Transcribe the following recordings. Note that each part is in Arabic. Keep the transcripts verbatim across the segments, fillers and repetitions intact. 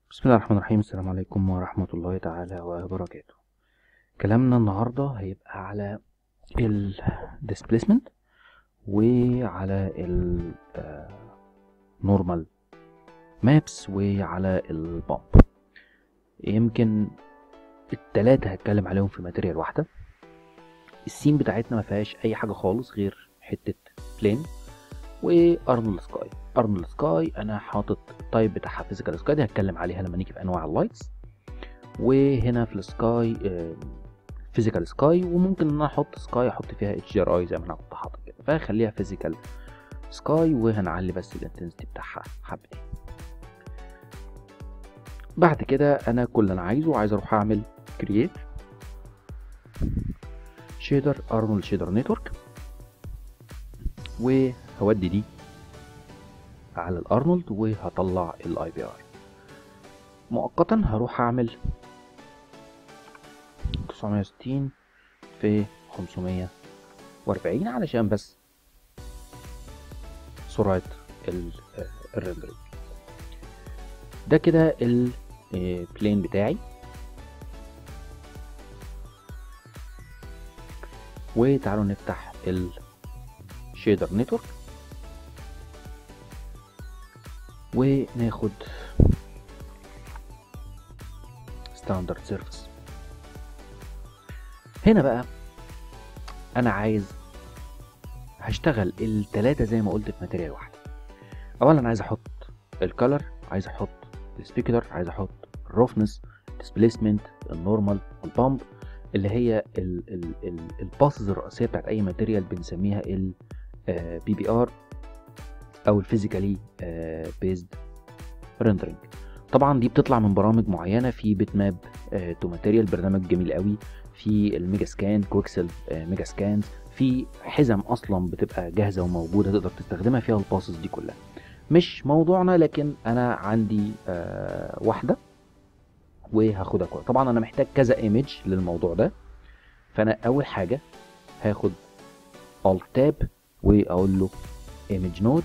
بسم الله الرحمن الرحيم. السلام عليكم ورحمة الله تعالى وبركاته. كلامنا النهاردة هيبقى على ال displacement وعلى ال normal maps وعلى ال bump. يمكن التلاتة هتكلم عليهم في ماتيريال واحدة. السين بتاعتنا ما فيهاش اي حاجة خالص غير حتة بلين وارنولد سكاي. ارنولد سكاي انا حاطط التايب بتاعها فيزيكال سكاي، دي هتكلم عليها لما نيجي في انواع اللايتس. وهنا في السكاي فيزيكال سكاي، وممكن ان انا احط سكاي احط فيها اتش ار اي زي ما انا كنت حاطط كده، فخليها فيزيكال سكاي وهنعلي بس الانتنسيتي بتاعها حبتين. بعد كده انا كل اللي انا عايزه عايز اروح اعمل كرييت شيدر ارنولد شيدر نتورك، وهودي دي على الارنولد وهطلع الاي بي ار. مؤقتا هروح اعمل تسعمية وستين في خمسمية واربعين علشان بس سرعة الريندرنج. ده كده البلين بتاعي، وتعالوا نفتح الشيدر نتورك وناخد ستاندرد سيرفيس. هنا بقى انا عايز هشتغل التلاتة زي ما قلت في ماتيريال واحدة. اولا عايز احط الكالر، عايز احط السبيكولر، عايز احط الروفنس، ديسبليسمنت، النورمال، البامب، اللي هي الباسز الرئيسيه بتاعت اي ماتيريال بنسميها ال بي بي ار او الفيزيكالي بيزد ريندرنج. طبعا دي بتطلع من برامج معينه، في بيت ماب تو ماتيريال برنامج جميل قوي، في الميجا سكان كويكسل ميجا سكانز، في حزم اصلا بتبقى جاهزه وموجوده تقدر تستخدمها فيها الباسز دي كلها. مش موضوعنا، لكن انا عندي آه واحده وهاخدها كلها. طبعا انا محتاج كذا ايمج للموضوع ده، فانا اول حاجه هاخد Alt Tab واقول له Image Node.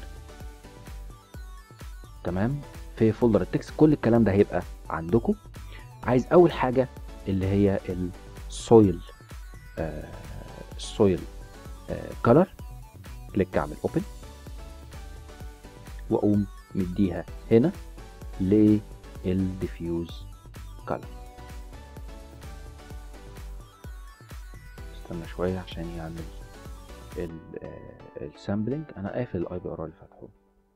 تمام، في فولدر التكست كل الكلام ده هيبقى عندكم. عايز اول حاجه اللي هي السويل السويل كلر، كليك اعمل اوبن واقوم مديها هنا للديفيوز كلر. استنى شويه عشان يعمل السامبلنج. انا قافل الاي بي ار اللي فاتحه.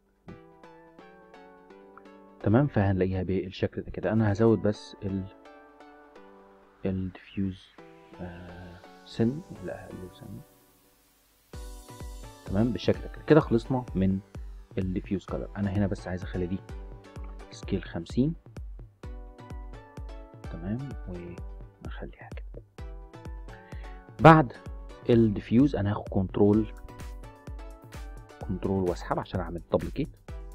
تمام، فهنلاقيها بالشكل ده كده. انا هزود بس ال الديفيوز سن لا اقل سن. تمام بالشكل ده كده. كده خلصنا من الديفيوز كلر. انا هنا بس عايز اخلي دي سكيل خمسين. تمام، ونخليها كده. بعد الديفيوز انا هاخد كنترول كنترول واسحب عشان اعمل دبليكيت.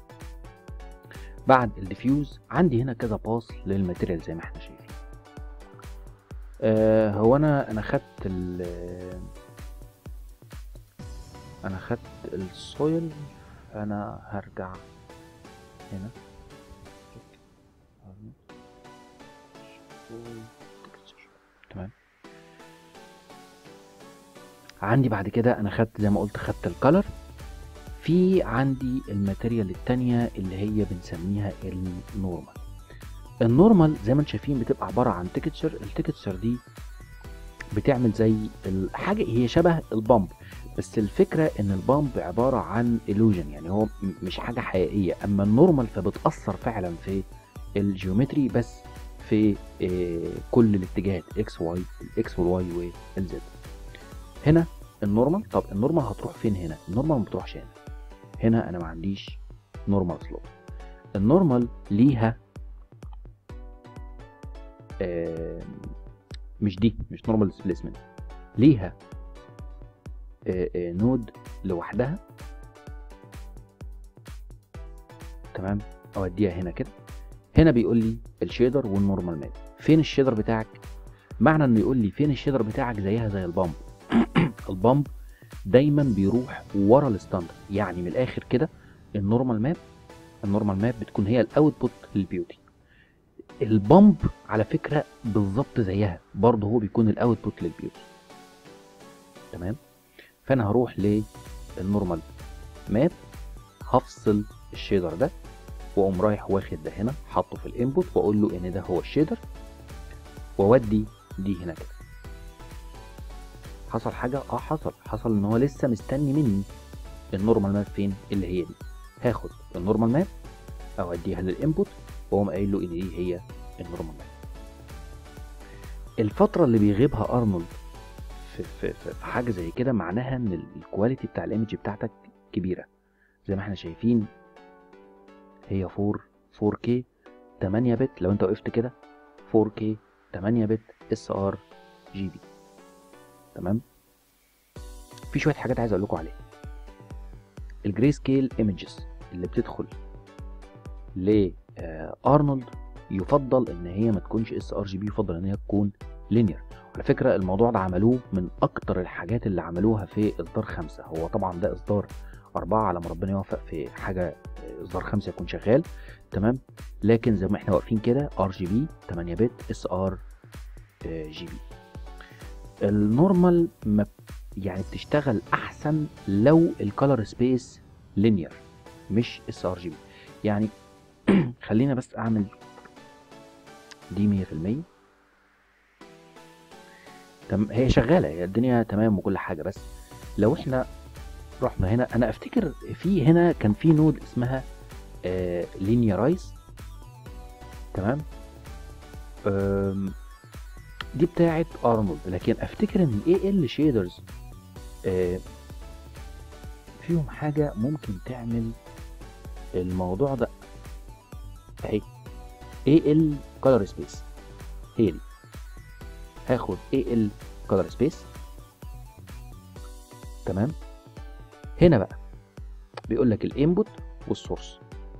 بعد الديفيوز عندي هنا كذا باس للماتيريال زي ما احنا شايفين. آه هو انا انا خدت ال انا خدت السويل. انا هرجع هنا. تمام، عندي بعد كده انا خدت زي ما قلت خدت الكالر. في عندي الماتيريال التانية اللي هي بنسميها النورمال. النورمال زي ما انتم شايفين بتبقى عبارة عن تكتشر. التكتشر دي بتعمل زي الحاجة، هي شبه البامب، بس الفكرة ان البامب عبارة عن illusion، يعني هو مش حاجة حقيقية. اما النورمال فبتأثر فعلا في الجيومتري بس في كل الاتجاهات اكس واي، الاكس والواي والزد. هنا النورمال. طب النورمال هتروح فين هنا؟ النورمال ما بتروحش هنا. هنا انا ما عنديش نورمال سلوت. النورمال ليها آه مش دي مش نورمال ديسبيسمنت، ليها آه آه نود لوحدها. تمام، اوديها هنا كده. هنا بيقول لي الشيدر والنورمال ماب. فين الشيدر بتاعك؟ معنى انه يقول لي فين الشيدر بتاعك زيها زي البامب. البامب دايما بيروح ورا الستاندرد، يعني من الاخر كده النورمال ماب النورمال ماب بتكون هي الاوتبوت للبيوتي. البامب على فكره بالظبط زيها برضه، هو بيكون الاوتبوت للبيوز. تمام. فانا هروح للنورمال ماب، هفصل الشيدر ده واقوم رايح واخد ده هنا حاطه في الانبوت واقول له ان ده هو الشيدر، واودي دي هنا كده. حصل حاجه؟ اه حصل حصل ان هو لسه مستني مني النورمال ماب فين، اللي هي دي. هاخد النورمال ماب اوديها للانبوت واقوم قايل له ان دي هي النورمال ماب. الفتره اللي بيغيبها ارنولد في في في حاجه زي كده معناها ان الكواليتي بتاع الايمج بتاعتك كبيره. زي ما احنا شايفين هي فور كي تمانية بت، لو انت وقفت كده فور كي تمانية بت اس ار جي بي. تمام. في شويه حاجات عايز اقول لكم عليها. الجري سكيل ايمجز اللي بتدخل لارنولد يفضل ان هي ما تكونش اس ار جي بي، يفضل ان هي تكون لينير. على فكره الموضوع ده عملوه من اكتر الحاجات اللي عملوها في اصدار خمسة. هو طبعا ده اصدار أربعة على ما ربنا يوفق في حاجه اصدار خمسة يكون شغال. تمام. لكن زي ما احنا واقفين كده ار جي بي تمانية بت اس ار جي بي. النورمال يعني بتشتغل احسن لو الكالر سبيس لينير مش اس ار جي بي. يعني خلينا بس اعمل دي مية في المية. تم هي شغاله، هي الدنيا تمام وكل حاجه. بس لو احنا رحنا هنا، انا افتكر في هنا كان في نود اسمها آه لينيرايز. تمام. دي بتاعت ارنولد، لكن افتكر ان الاي ال شيدرز آه فيهم حاجه ممكن تعمل الموضوع ده اهي. اي ال color space هي دي. هاخد اي ال color space. تمام. هنا بقى بيقول لك الانبوت والسورس.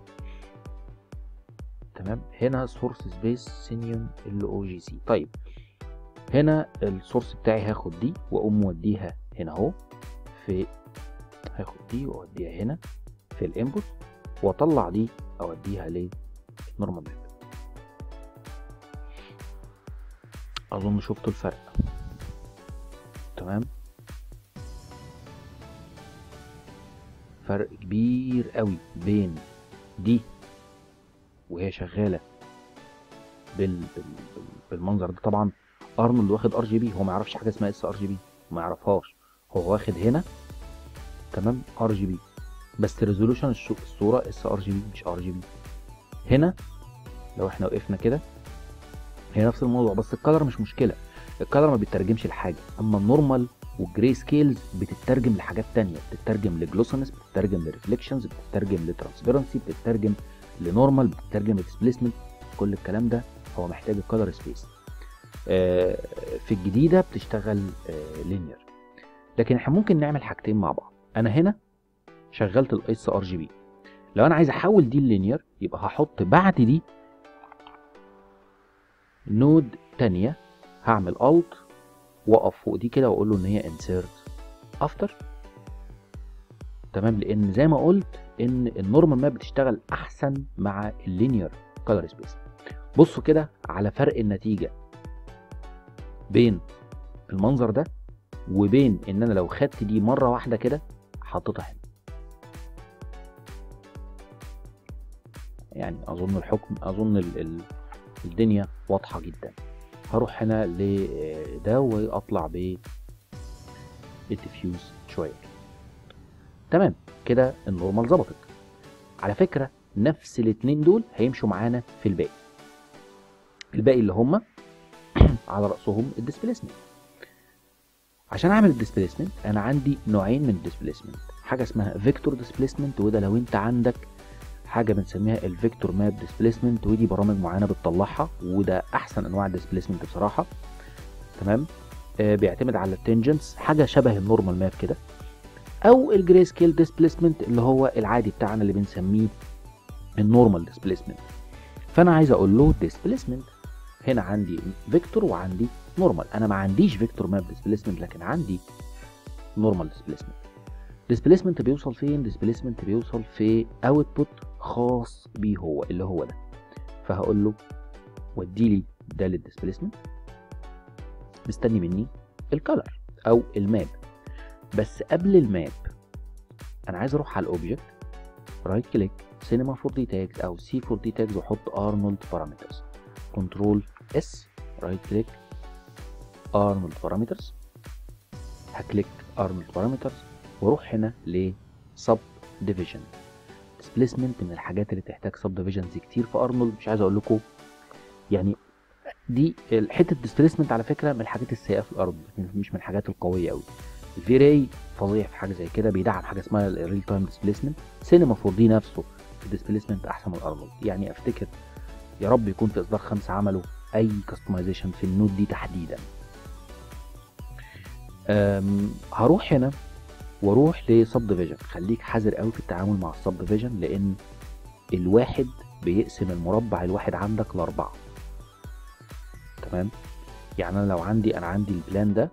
تمام. هنا سورس سبيس سينيون ال او جي سي. طيب هنا السورس بتاعي هاخد دي واقوم موديها هنا اهو في، هاخد دي واوديها هنا في الانبوت واطلع دي اوديها للنورمال ماب. اظن شفتوا الفرق. تمام. فرق كبير قوي بين دي وهي شغاله بال... بال... بالمنظر ده. طبعا ارنولد واخد ار جي بي، هو ما يعرفش حاجه اسمها اس ار جي بي، ما يعرفهاش. هو واخد هنا تمام ار جي بي، بس ريزولوشن الصوره اس ار جي بي مش ار جي بي. هنا لو احنا وقفنا كده هي نفس الموضوع، بس الكالر مش مشكله، الكالر ما بيترجمش لحاجه. اما النورمال والجري سكيلز بتترجم لحاجات تانية، بتترجم لجلوسنس، بتترجم لريفليكشنز، بتترجم لترانسبيرنسي، بتترجم لنورمال، بتترجم لديسبيسمنت. كل الكلام ده هو محتاج الكالر سبيس. آه في الجديده بتشتغل آه لينير. لكن احنا ممكن نعمل حاجتين مع بعض. انا هنا شغلت الاس ار جي بي، لو انا عايز احول دي اللينير يبقى هحط بعد دي نود تانية، هعمل الت واقف فوق دي كده واقول له ان هي insert after. تمام. لان زي ما قلت ان النورمال ماب بتشتغل احسن مع اللينير كولر سبيس. بصوا كده على فرق النتيجه بين المنظر ده وبين ان انا لو خدت دي مره واحده كده حطيتها هنا. يعني اظن الحكم اظن ال ال الدنيا واضحه جدا. هروح هنا لده واطلع ب الديفيوز شويه. تمام كده النورمال ظبطت. على فكره نفس الاتنين دول هيمشوا معانا في الباقي. الباقي اللي هم على راسهم الديسبيسمنت. عشان اعمل الديسبيسمنت انا عندي نوعين من الديسبيسمنت، حاجه اسمها فيكتور ديسبيسمنت، وده لو انت عندك حاجه بنسميها الفيكتور ماب ديسبيسمنت، ودي برامج معينه بتطلعها، وده احسن انواع الديسبيسمنت بصراحه. تمام. آه بيعتمد على التنجنس، حاجه شبه النورمال ماب كده. او الجري سكيل ديسبيسمنت اللي هو العادي بتاعنا اللي بنسميه النورمال ديسبيسمنت. فانا عايز اقول له ديسبيسمنت. هنا عندي فيكتور وعندي نورمال. انا ما عنديش فيكتور ماب ديسبيسمنت لكن عندي نورمال ديسبيسمنت. ديسبيسمنت بيوصل فين؟ ديسبيسمنت بيوصل في اوتبوت خاص بيه هو اللي هو ده. فهقول له واديلي ده للديسبيسمنت، مستني مني الكالر او الماب. بس قبل الماب انا عايز اروح على الاوبجكت، رايت كليك، سينما فور دي تاجز او سي فور دي تاجز، واحط ارنولد بارامترز، كنترول اس، رايت كليك، ارنولد بارامترز، هكليك ارنولد بارامترز واروح هنا ل سب ديفيجن. ديسبيسمنت من الحاجات اللي تحتاج سب ديفيجنز كتير في ارنولد، مش عايز اقول لكم يعني دي حته ديسبيسمنت على فكره من الحاجات السيئه في الارض، مش من الحاجات القويه قوي. الفي راي فظيع في حاجه زي كده، بيدعم حاجه اسمها الريل تايم ديسبيسمنت. سينما فور دي نفسه في الديسبيسمنت احسن من الارنولد، يعني افتكر يا رب يكون في اصدار خمسة عملوا اي كاستمايزيشن في النود دي تحديدا. هروح هنا واروح لسب ديفيجن. خليك حذر قوي في التعامل مع السب ديفيجن، لان الواحد بيقسم المربع الواحد عندك لاربعه. تمام، يعني انا لو عندي انا عندي البلان ده،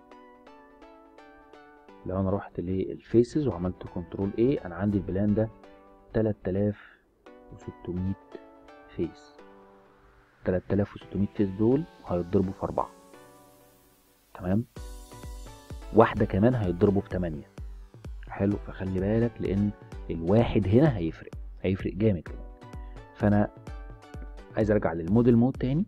لو انا رحت للفيسز وعملت كنترول ايه، انا عندي البلان ده تلاتة آلاف وستمية فيس. تلاتة آلاف وستمية فيس دول هيتضربوا في اربعة. تمام، واحدة كمان هيتضربوا في تمانية. حلو، فخلي بالك لان الواحد هنا هيفرق هيفرق جامد كمان. فانا عايز ارجع للموديل مود تاني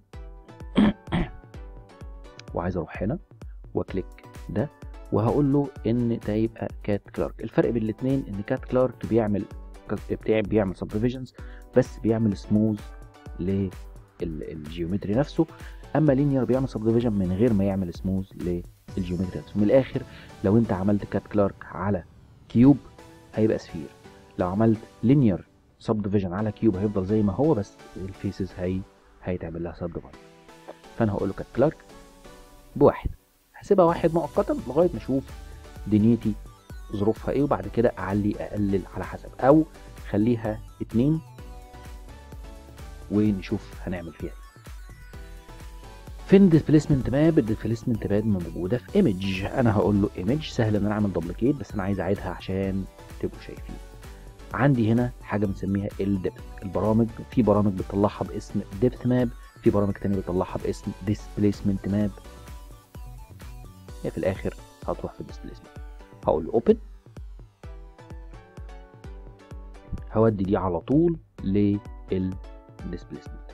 وعايز اروح هنا واكليك ده، وهقول له ان ده يبقى كات كلارك. الفرق بين الاثنين ان كات كلارك بيعمل بتاعي بيعمل سب ديفيجنز بس بيعمل سموز للجيومتري نفسه، اما لينير بيعمل سب ديفيجن من غير ما يعمل سموز للجيومتري نفسه. من الاخر لو انت عملت كات كلارك على كيوب هيبقى سفير، لو عملت لينير سب ديفيجن على كيوب هيفضل زي ما هو، بس الفيسز هي هيتعمل لها سب ديفيجن. فانا هقول له كات كلارك بواحد، هسيبها واحد مؤقتا لغايه ما اشوف دنيتي ظروفها ايه، وبعد كده اعلي اقلل على حسب، او خليها اتنين ونشوف هنعمل فيها ايه. فين ديسبيسمنت ماب؟ الديسبيسمنت ماب موجوده في ايمج. انا هقول له ايمج، سهل ان انا اعمل دبليكيت بس انا عايز اعيدها عشان تبقوا شايفين. عندي هنا حاجه بنسميها الدبث. البرامج في برامج بتطلعها باسم ديبث ماب، في برامج تانية بتطلعها باسم ديسبيسمنت ماب. هي في الاخر هتروح في الديسبيسمنت. هقول له اوبن، هودي دي على طول للديسبيسمنت.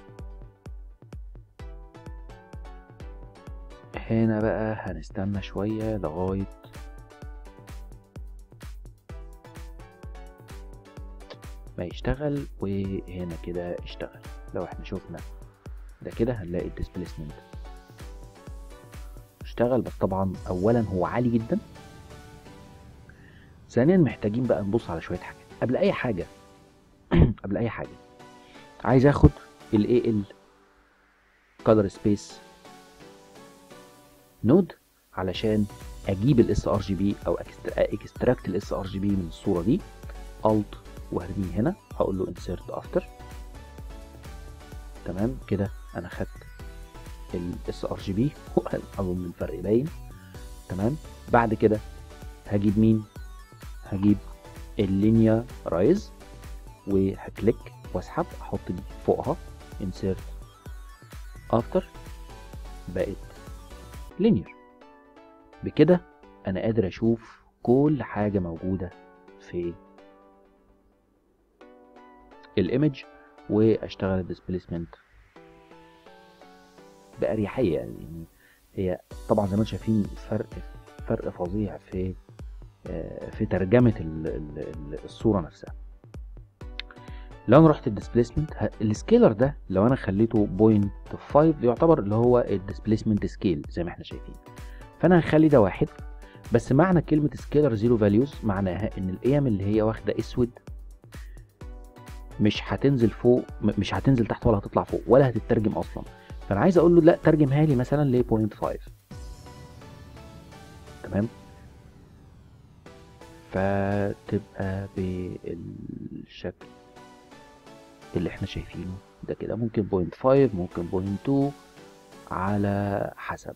هنا بقى هنستنى شويه لغايه ما يشتغل، وهنا كده اشتغل. لو احنا شفنا ده كده هنلاقي الديسبيسمنت اشتغل، بس طبعا اولا هو عالي جدا، ثانيا محتاجين بقى نبص على شويه حاجات. قبل اي حاجه قبل اي حاجه عايز اخد ال إيه إل color space نود علشان اجيب ال إس آر جي بي او اكستراكت ال إس آر جي بي من الصوره دي. Alt وهرميه هنا، هقول له insert after. تمام كده انا خدت ال إس آر جي بي اظن الفرق باين. تمام، بعد كده هجيب مين؟ هجيب اللينيا رايز وهكليك واسحب، احط دي فوقها insert after، بقت لينير. بكده انا قادر اشوف كل حاجه موجوده في الايمج واشتغل الديسبيسمنت باريحيه. يعني هي طبعا زي ما انتم شايفين فرق فرق فظيع في في ترجمه الصوره نفسها. لو انا رحت الديسبيسمنت، السكيلر ده لو انا خليته بوينت خمسة يعتبر اللي هو الديسبيسمنت سكيل زي ما احنا شايفين، فانا هخلي ده واحد. بس معنى كلمه سكيلر زيرو فاليوز معناها ان القيم اللي هي واخده اسود مش هتنزل فوق، مش هتنزل تحت ولا هتطلع فوق ولا هتترجم اصلا. فانا عايز اقول له لا ترجمها لي مثلا ل بوينت خمسة. تمام، فتبقى بالشكل اللي احنا شايفينه ده كده. ممكن بوينت خمسة، ممكن بوينت اتنين، على حسب.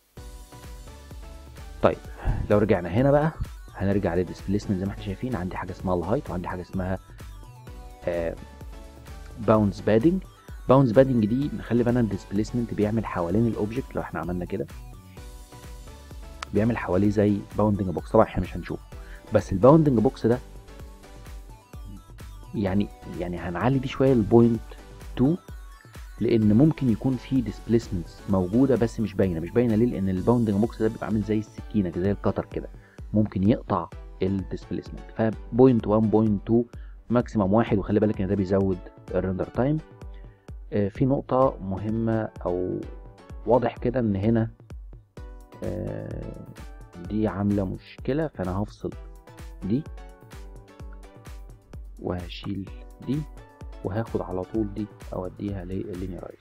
طيب لو رجعنا هنا بقى هنرجع للديسبيسمنت. زي ما احنا شايفين عندي حاجه اسمها الهايت وعندي حاجه اسمها باونس بادنج. باوندز بادنج دي نخلي بالنا الديسبيسمنت بيعمل حوالين الاوبجكت، لو احنا عملنا كده بيعمل حواليه زي باوندنج بوكس. طبعا احنا مش هنشوفه، بس الباوندنج بوكس ده يعني يعني هنعلي دي شويه البوينت اتنين، لان ممكن يكون في ديسبيسمنتس موجوده بس مش باينه. مش باينه ليه؟ لان الباوندنج بوكس ده بيبقى عامل زي السكينه زي القطر كده، ممكن يقطع الديسبيسمنت. فبوينت واحد بوينت اتنين ماكسيمم واحد، وخلي بالك ان ده بيزود الريندر تايم. آه في نقطه مهمه او واضح كده ان هنا آه دي عامله مشكله، فانا هفصل دي وهشيل دي وهاخد على طول دي اوديها لللينيرايز.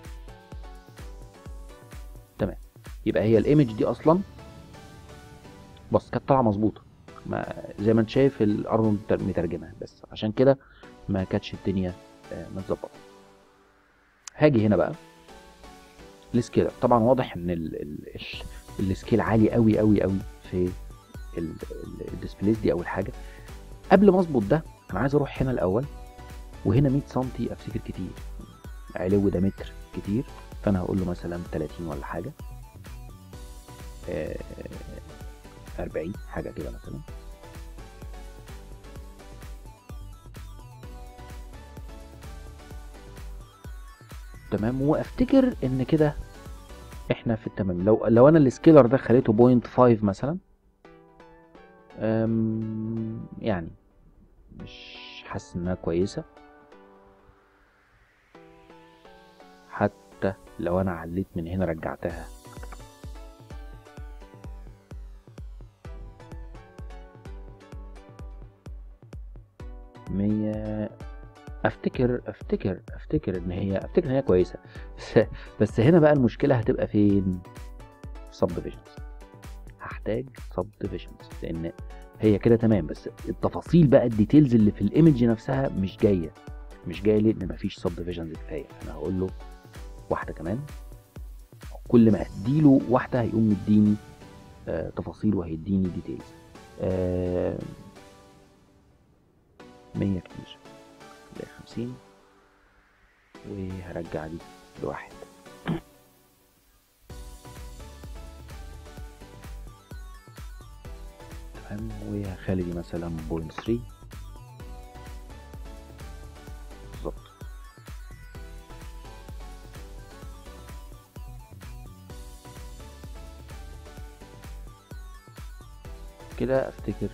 تمام، يبقى هي الايمج دي اصلا بص كانت طالعه مظبوطه، ما زي ما انت شايف الارنولد مترجمها، بس عشان كده ما كانتش الدنيا متظبطه. هاجي هنا بقى السكيل. طبعا واضح ان السكيل عالي قوي قوي قوي في الديسبليس دي. اول حاجه قبل ما اظبط ده انا عايز اروح هنا الاول، وهنا مية سنتي افتكر كتير، علو ده متر كتير، فانا هقول له مثلا تلاتين ولا حاجه، اربعين حاجه كده مثلا. تمام، وافتكر ان كده احنا في التمام. لو لو انا السكيلر ده خليته بوينت خمسة مثلا، يعني مش حاسس انها كويسه. حتى لو انا عليت من هنا رجعتها مية، افتكر افتكر افتكر ان هي افتكر ان هي كويسه. بس بس هنا بقى المشكله هتبقى فين؟ سب ديفيجنز. هحتاج سب ديفيجنز لان هي كده تمام، بس التفاصيل بقى الديتيلز اللي في الايمج نفسها مش جايه مش جايه ليه؟ لان مفيش سب ديفيجنز كفايه. انا هقول له واحده كمان، كل ما اديله واحده هيقوم مديني آه تفاصيل وهيديني ديتيلز. آه مية كتير، خمسين، وهرجع دي لواحد. تمام، وهخلي دي مثلا بوينت تلاتة بالظبط. كده افتكر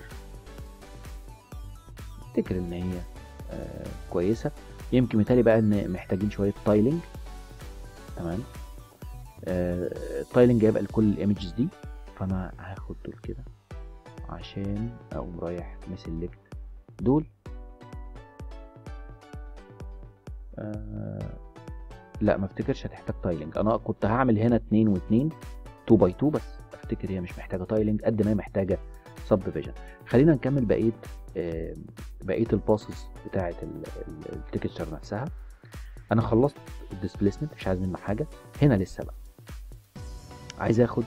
افتكر ان هي آه كويسه. يمكن مثالي بقى ان محتاجين شويه تايلنج. تمام، آه التايلنج هيبقى لكل الايمجز دي، فانا هاخد دول كده عشان اقوم رايح مسلكت دول. آه لا ما افتكرش هتحتاج تايلنج. انا كنت هعمل هنا اتنين واتنين اتنين باي اتنين، بس افتكر هي مش محتاجه تايلنج قد ما هي محتاجه سب ديفيجن. خلينا نكمل بقيه آه بقيه الباسز بتاعه التكستشر نفسها. انا خلصت الديسبيسمنت مش عايز منه حاجه. هنا لسه بقى عايز اخد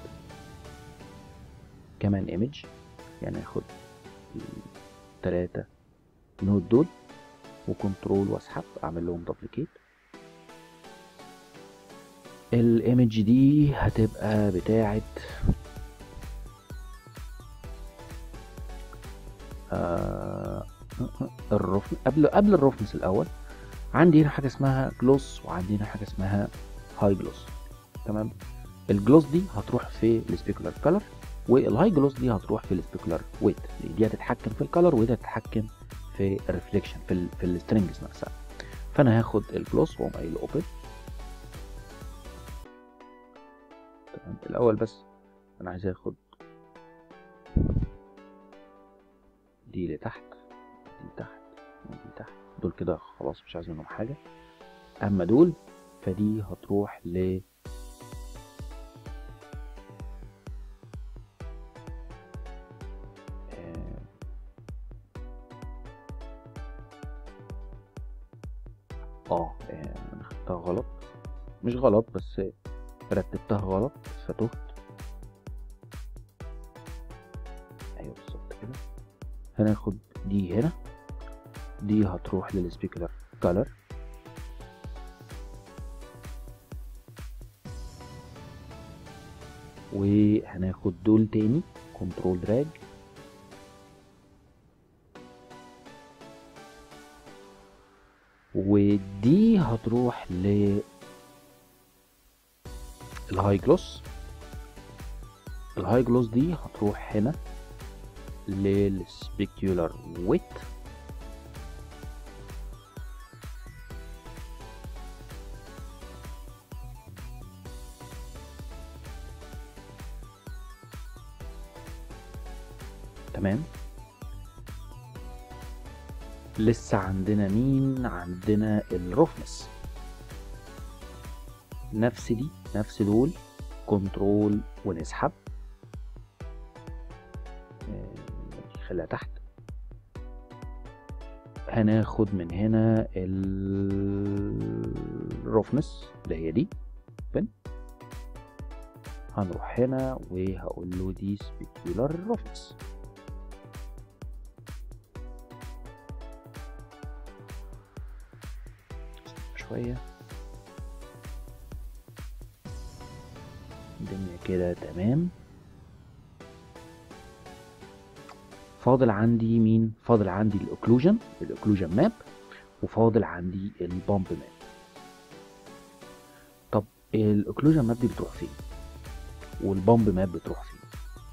كمان ايمج، يعني اخد التلاتة نود دول وكنترول واسحب اعمل لهم دوبليكيت. الايمج دي هتبقى بتاعه آه الرفن. قبل قبل الرفنس الاول عندي هنا حاجه اسمها جلوس، وعندي هنا حاجه اسمها هاي جلوس. تمام، الجلوس دي هتروح في السبيكولار كلر، والهاي جلوس دي هتروح في السبيكولار ويت. دي هتتحكم في الكلر ودي هتتحكم في الريفليكشن في ال في السترنجز نفسها. فانا هاخد الجلوس واقوم قايل اوبن. تمام، الاول بس انا عايز اخد دي لتحت دي تحت دي تحت، دول كده خلاص مش عايز منهم حاجه. اما دول فدي هتروح ل اه انا خدتها غلط، مش غلط بس رتبتها غلط فتهت. ايوه بالظبط كده. هناخد دي هنا، دي هتروح للسبيكولار كالر، وهناخد دول تاني كنترول دراج، ودي هتروح ل الهاي جلوس. الهاي جلوس دي هتروح هنا للسبيكيولار ويت، تمام. لسه عندنا مين؟ عندنا الروفنس، نفس دي نفس دول كنترول ونسحب، خليها تحت. هناخد من هنا الروفنس اللي هي دي بن. هنروح هنا وهقول له دي سبيكيولار روفنس، شوية الدنيا كده تمام. فاضل عندي مين؟ فاضل عندي الاوكلوجن، الاوكلوجن ماب، وفاضل عندي البامب ماب. طب الاوكلوجن ماب دي بتروح فين؟ والبامب ماب بتروح فين؟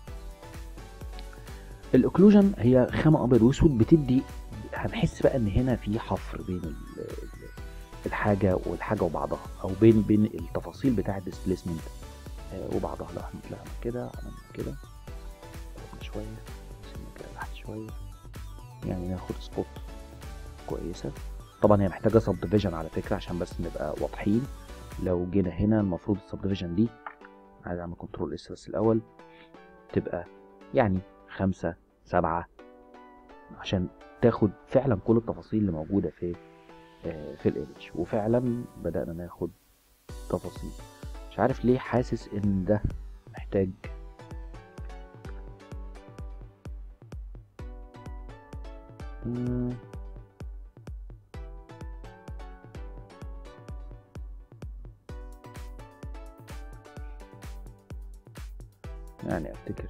الاوكلوجن هي خامة ابيض واسود، بتدي هنحس بقى ان هنا في حفر بين الحاجة والحاجة وبعضها، او بين بين التفاصيل بتاع الديسبليسمنت وبعضها. لو احنا طلعنا كده عملنا كده شوية تحت شوية، يعني ناخد سبوت كويسة. طبعا هي محتاجة سب ديفيجن على فكرة عشان بس نبقى واضحين. لو جينا هنا المفروض السب ديفيجن دي، عايز اعمل كنترول اس بس الاول، تبقى يعني خمسة سبعة عشان تاخد فعلا كل التفاصيل اللي موجودة في في الايمج. وفعلا بدأنا ناخد تفاصيل. مش عارف ليه حاسس ان ده محتاج مم. يعني افتكر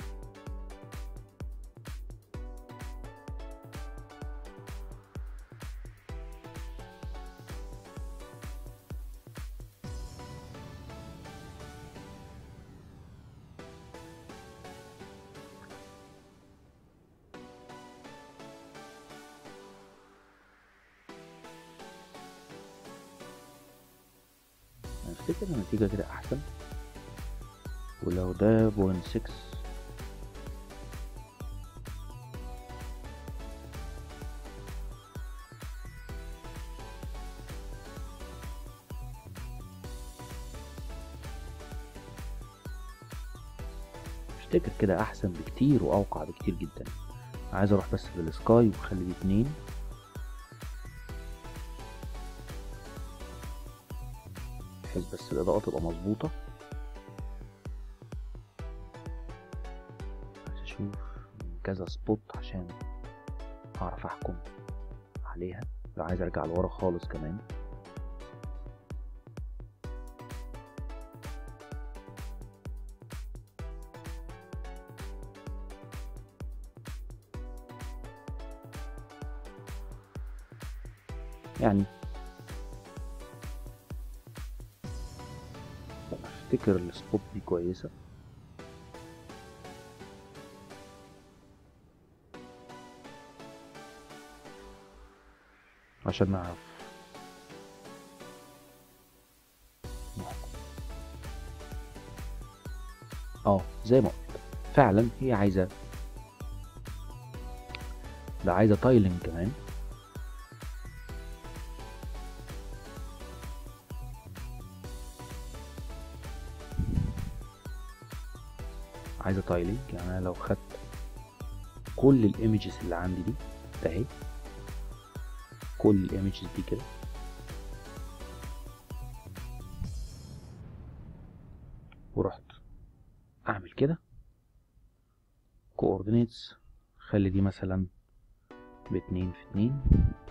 افتكر النتيجة كده احسن. ولو ده بوينت ستة افتكر كده احسن بكتير واوقع بكتير جدا. عايز اروح بس للسكاي وخلي دي اتنين، بحيث بس الاضاءة تبقى مظبوطة. عايز اشوف كذا سبوت عشان اعرف احكم عليها. لو عايز ارجع لورا خالص كمان، يعني افتكر السبوت دي كويسة. عشان نعرف اه زي ما قلت فعلا هي عايزة، ده عايزة تايلنج كمان. عايزة تايلنج، يعني انا لو خدت كل الايمجز اللي عندي دي اهي، كل الايمجز دي كده، ورحت اعمل كده كوردينيتس، خلي دي مثلا باتنين في اتنين،